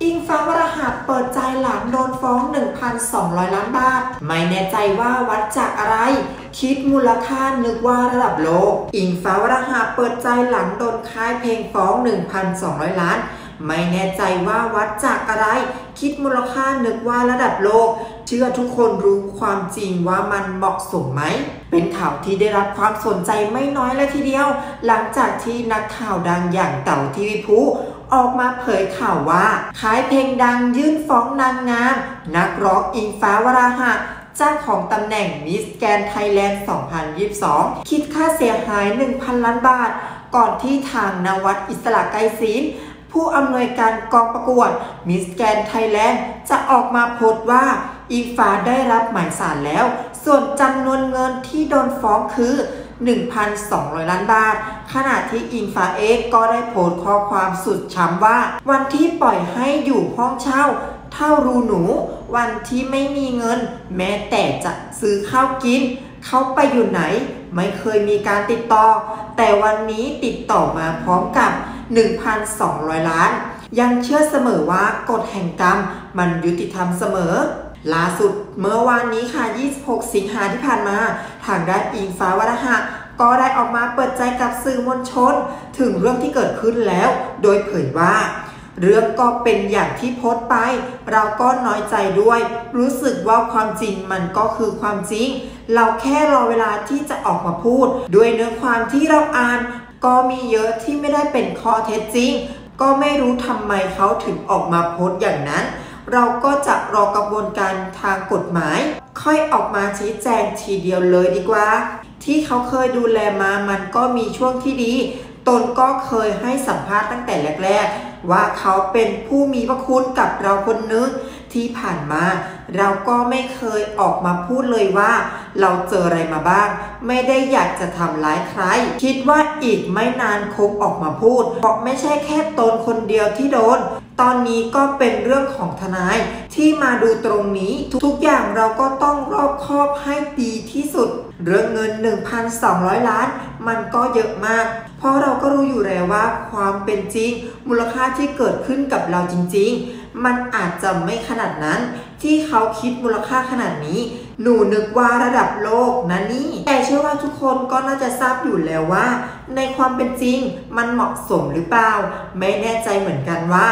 อิงฟ้าวราหะเปิดใจหลังโดนฟ้อง 1,200 ล้านบาทไม่แน่ใจว่าวัดจากอะไรคิดมูลค่านึกว่าระดับโลกอิงฟ้าวราหะเปิดใจหลังโดนค่ายเพลงฟ้อง 1,200 ล้านไม่แน่ใจว่าวัดจากอะไรคิดมูลค่านึกว่าระดับโลกเชื่อทุกคนรู้ความจริงว่ามันเหมาะสมไหมเป็นข่าวที่ได้รับความสนใจไม่น้อยเลยทีเดียวหลังจากที่นักข่าวดังอย่างเต๋าทีวีภูออกมาเผยข่าวว่าค่ายเพลงดังยื่นฟ้องนางงามนักร้องอิงฟ้าวราหะเจ้าของตำแหน่งมิสแกรนด์ไทยแลนด์ 2022 คิดค่าเสียหาย 1,000 ล้านบาทก่อนที่ทางนวัดอิสระไกรศิลป์ผู้อำนวยการกองประกวดมิสแกรนด์ไทยแลนด์จะออกมาโพสต์ว่าอิงฟ้าได้รับหมายสารแล้วส่วนจำนวนเงินที่โดนฟ้องคือ 1,200 ล้านบาทขณะที่อิงฟ้าเองก็ได้โพสต์ข้อความสุดช้ำว่าวันที่ปล่อยให้อยู่ห้องเช่าเท่ารูหนูวันที่ไม่มีเงินแม้แต่จะซื้อข้าวกินเขาไปอยู่ไหนไม่เคยมีการติดต่อแต่วันนี้ติดต่อมาพร้อมกับ 1,200 ล้านยังเชื่อเสมอว่ากฎแห่งกรรมมันยุติธรรมเสมอล่าสุดเมื่อวานนี้ค่ะ 26 สิงหาที่ผ่านมาทางด้านอิงฟ้าวราหะก็ได้ออกมาเปิดใจกับสื่อมวลชนถึงเรื่องที่เกิดขึ้นแล้วโดยเผยว่าเรื่องก็เป็นอย่างที่โพสต์ไปเราก็น้อยใจด้วยรู้สึกว่าความจริงมันก็คือความจริงเราแค่รอเวลาที่จะออกมาพูดด้วยเนื้อความที่เราอ่านก็มีเยอะที่ไม่ได้เป็นข้อเท็จจริงก็ไม่รู้ทำไมเขาถึงออกมาโพสต์อย่างนั้นเราก็จะรอกระบวนการทางกฎหมายค่อยออกมาชี้แจงทีเดียวเลยดีกว่าที่เขาเคยดูแลมามันก็มีช่วงที่ดีตนก็เคยให้สัมภาษณ์ตั้งแต่แรกๆว่าเขาเป็นผู้มีพระคุณกับเราคนนึงที่ผ่านมาเราก็ไม่เคยออกมาพูดเลยว่าเราเจออะไรมาบ้างไม่ได้อยากจะทำร้ายใครคิดว่าอีกไม่นานคงออกมาพูดเพราะไม่ใช่แค่ตนคนเดียวที่โดนตอนนี้ก็เป็นเรื่องของทนายที่มาดูตรงนี้ทุกอย่างเราก็ต้องรอบคอบให้ดีที่สุดเรื่องเงิน 1,200 ล้านมันก็เยอะมากเพราะเราก็รู้อยู่แล้วว่าความเป็นจริงมูลค่าที่เกิดขึ้นกับเราจริงๆมันอาจจะไม่ขนาดนั้นที่เขาคิดมูลค่าขนาดนี้หนูนึกว่าระดับโลกนะนี่แต่เชื่อว่าทุกคนก็น่าจะทราบอยู่แล้วว่าในความเป็นจริงมันเหมาะสมหรือเปล่าไม่แน่ใจเหมือนกันว่า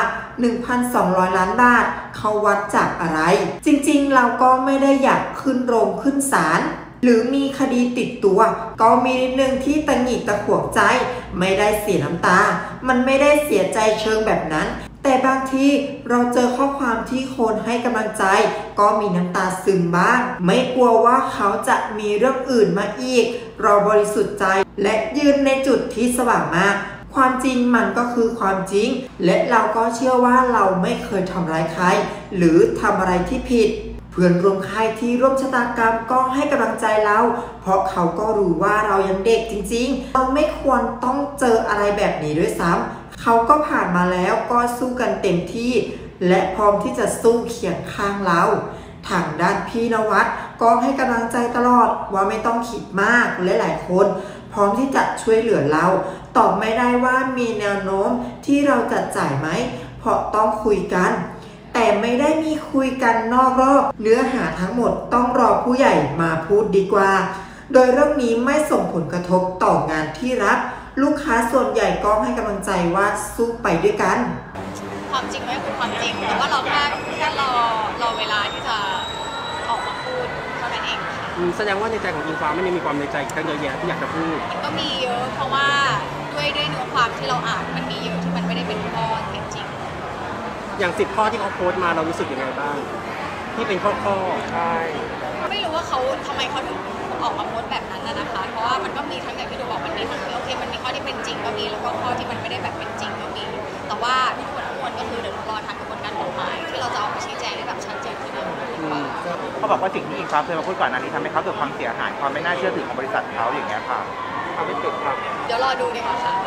1,200 ล้านบาทเขาวัดจากอะไรจริงๆเราก็ไม่ได้อยากขึ้นโรงขึ้นศาลหรือมีคดีติดตัวก็มีนิดนึงที่ตะหงิดตะขวงใจไม่ได้เสียน้ำตามันไม่ได้เสียใจเชิงแบบนั้นแต่บางทีเราเจอข้อความที่คนให้กำลังใจก็มีน้ำตาซึมบ้างไม่กลัวว่าเขาจะมีเรื่องอื่นมาอีกเราบริสุทธิ์ใจและยืนในจุดที่สว่างมากความจริงมันก็คือความจริงและเราก็เชื่อว่าเราไม่เคยทำร้ายใครหรือทำอะไรที่ผิดเพื่อนร่วมค่ายที่ร่วมชะตากรรมก็ให้กำลังใจเราเพราะเขาก็รู้ว่าเรายังเด็กจริงๆเราไม่ควรต้องเจออะไรแบบนี้ด้วยซ้ำเขาก็ผ่านมาแล้วก็สู้กันเต็มที่และพร้อมที่จะสู้เคียงข้างเราทางด้านพี่นวัดก็ให้กำลังใจตลอดว่าไม่ต้องคิดมากและหลายคนพร้อมที่จะช่วยเหลือเราตอบไม่ได้ว่ามีแนวโน้มที่เราจะจ่ายไหมเพราะต้องคุยกันแต่ไม่ได้มีคุยกันนอกรอบเนื้อหาทั้งหมดต้องรอผู้ใหญ่มาพูดดีกว่าโดยเรื่องนี้ไม่ส่งผลกระทบต่องานที่รับลูกค้าส่วนใหญ่ก็ให้กำลังใจว่าสู้ไปด้วยกันความจริงไม่คือความจริงแต่ว่าเราแค่รอเวลาที่จะออกมาพูดเท่านั้นเองแสดงว่าในใจของอิงฟ้ามันยังมีความในใจกันเยอะแยะที่อยากจะพูดมันก็มีเยอะเพราะว่าด้วยเนื้อความที่เราอ่านมันมีเยอะที่มันไม่ได้เป็นข้อเท็จจริงอย่าง10 ข้อที่เขาโพสต์มาเรารู้สึกยังไงบ้างที่เป็นข้อใช่ไม่รู้ว่าเขาทำไมเขาถึงออกมาโพสต์แบบนั้นนะคะเพราะว่ามันก็มีทั้งอย่างที่ดูบอกมันมีทั้งโอเคมันมีข้อที่เป็นจริงก็มีแล้วก็ข้อที่มันไม่ได้แบบเป็นจริงก็มีแต่ว่าทั้งหมดก็คือเดี๋ยวรอทางกระบวนการกฎหมายที่เราจะออกมาชี้แจงให้แบบชัดเจนขึ้นเขาบอกว่าสิ่งที่อิงฟ้าเคยมาพูดก่อนหน้านี้ทำให้เขาเกิดความเสียหายความไม่น่าเชื่อถือของบริษัทเขาอย่างเงี้ยค่ะทำให้เกิดครับเดี๋ยวรอดูดีกว่าค่ะ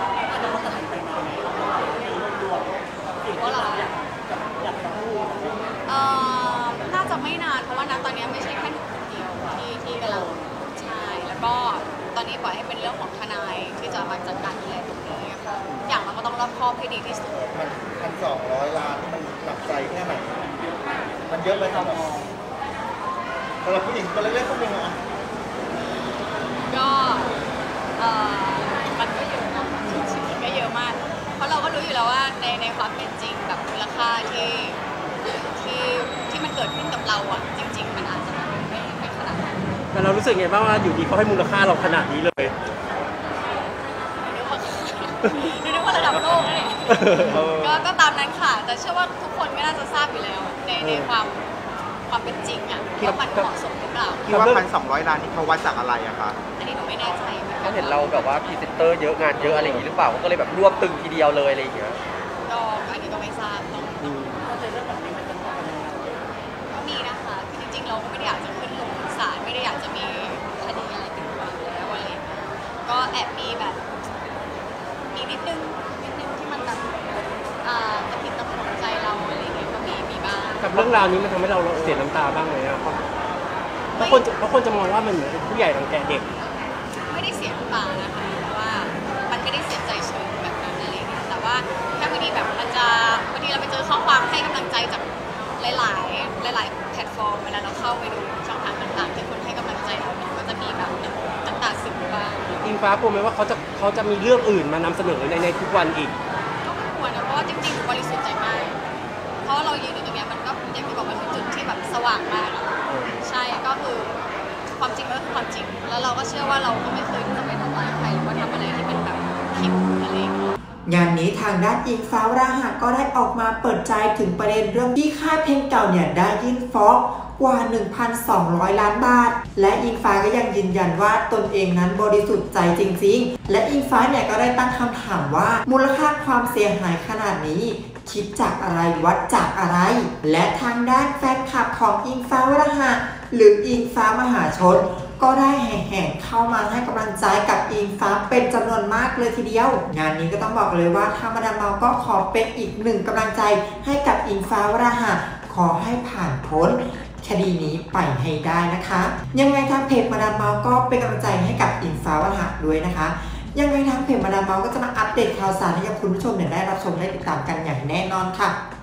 ว่าเราน่าจะไม่นานเพราะว่าตอนนี้ไม่ใช่แค่หนูคนเดียวที่กำลังใช่แล้วก็ตอนนี้ปล่อยให้เป็นเรื่องของทนายที่จะมาจัดการดูแลตรงนี้อย่างเราก็ต้องรอบคครอบให้ดีที่สุดมัน1,200 ล้านมันหนักใจแค่ไหนมันเยอะไปครับสำหรับผู้หญิงตัวเล็กๆคนหนึ่งอ่ะก็มันก็เยอะเนาะจริงๆก็เยอะมากเพราะเราก็รู้อยู่แล้วว่าในความเป็นจริงแบบมูลค่าที่มันเกิดขึ้นกับเราอ่ะจริงๆมันอาจจะไม่ขนาดนั้นแต่เรารู้สึกไงบ้างว่าอยู่ดีเขาให้มูลค่าเราขนาดนี้เลยนึกว่าระดับโลกนะเนี่ยก็ตามนั้นค่ะแต่เชื่อว่าทุกคนก็น่าจะทราบอยู่แล้วในความเป็นจริงอ่ะว่ามันเหมาะสมหรือเปล่าคิดว่า1,200 ล้านนี่เขาวัดจากอะไรอะคะอันนี้หนูไม่แน่ใจเหมือนกัเขานเห็นเราแบบว่าพรีเซนเตอร์เยอะงานเยอะอะไรอย่างนี้หรือเปล่าก็เลยแบบรวบตึงทีเดียวเลยอะไรอย่างเงี้ยก็อันนี้ก็ไม่ทราบต้องก็มีนะคะคือจริงๆเราก็ไม่ได้อยากจะขึ้นลงศาลไม่ได้อยากจะมีคดีอะไรติดตัวอยู่แล้วอะไรอย่างเงี้ยก็แอบมีแบบอีกนิดนึงที่มันแบบกระผิดตะขวงใจเราอะไรอย่างเงี้ยก็มีบ้างกับเรื่องราวนี้มันทำให้เราเสียน้ำตาบ้างไหมอะครับเพราะคนจะมองว่ามันเหมือนเป็นผู้ใหญ่รังแกเด็กไม่ได้เสียน้ำตานะคะเพราะว่ามันไม่ได้เสียใจเชิงแบบนั้นอะไรอย่างเงี้ยแต่ว่าแค่บางทีแบบมันจะบางทีเราไปเจอข้อความให้กำลังใจจากหลายแพลตฟอร์มเวลาเราเข้าไปดูช่องทางต่างๆที่คนให้กำลังใจเราเนี่ยก็จะมีแบบน้ำตาซึมบ้างอิงฟ้ากลัวไหมว่าเขาจะมีเรื่องอื่นมานำเสนอในทุกวันอีกก็ไม่ควรนะเพราะว่าจริงๆบริสุทธิ์ใจมากเพราะเรายืนอยู่ตรงเนี้ยมันก็อย่างที่บอกมันเป็นจุดที่แบบสว่างมากอะใช่ก็คือความจริงก็คือความจริงแล้วเราก็เชื่อว่าเราก็ไม่เคยจะไปทำร้ายใครหรือว่าทำอะไรที่เป็นแบบผิดอะไรอย่างเงี้ยงานนี้ทางด้านอิงฟ้าวราหะก็ได้ออกมาเปิดใจถึงประเด็นเรื่องที่ค่ายเพลงเก่าเนี่ยได้ยื่นฟ้องกว่า 1,200 ล้านบาทและอิงฟ้าก็ยังยืนยันว่าตนเองนั้นบริสุทธิ์ใจจริงๆและอิงฟ้าเนี่ยก็ได้ตั้งคำถามว่ามูลค่าความเสียหายขนาดนี้คิดจากอะไรวัดจากอะไรและทางด้านแฟนคลับของอิงฟ้าวราหะหรืออิงฟ้ามหาชนก็ได้แห่เข้ามาให้กำลังใจกับอิงฟ้าเป็นจำนวนมากเลยทีเดียวงานนี้ก็ต้องบอกเลยว่าทางมาดามเมาก็ขอเป็นอีกหนึ่งกำลังใจให้กับอิงฟ้าวราหะขอให้ผ่านพ้นคดีนี้ไปให้ได้นะคะยังไงทางเพจมาดามเมาก็เป็นกำลังใจให้กับอิงฟ้าวราหะด้วยนะคะยังไงทางเพจมาดามเมาก็จะมาอัปเดตข่าวสารให้กับคุณผู้ชมได้รับชมได้ติดตามกันอย่างแน่นอนค่ะ